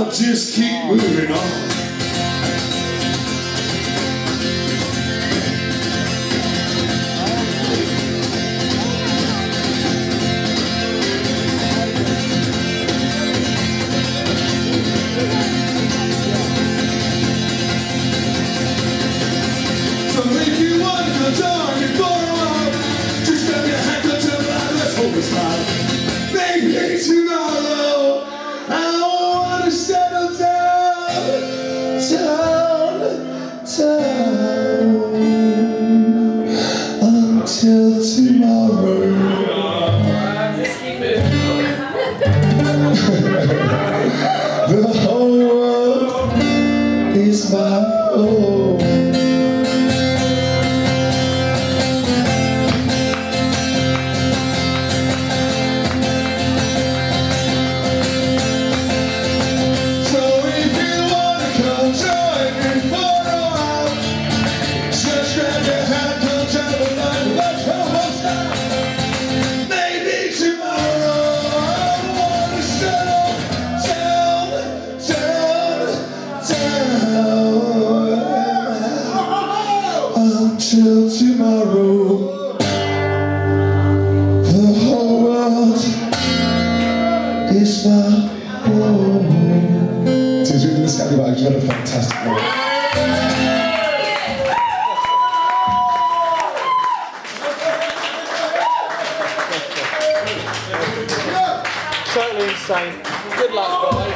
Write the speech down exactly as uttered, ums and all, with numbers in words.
I'll just keep moving on. So if you want to go down, you're going on. Just grab your hand, go to the line, let's hope it's right. Maybe tomorrow I want to settle down, down, down. Until tomorrow. Just keep it. The whole world is my home. Until tomorrow, the whole world is my home. Tis with the Scallywags, what a fantastic night. Totally insane. Good luck, guys.